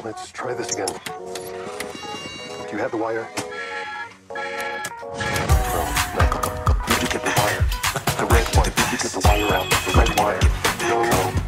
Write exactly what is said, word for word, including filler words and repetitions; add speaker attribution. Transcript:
Speaker 1: Let's try this again. Do you have the wire? No, no. Did you get the wire? The red one. Did you get the wire out? The red wire. No, no.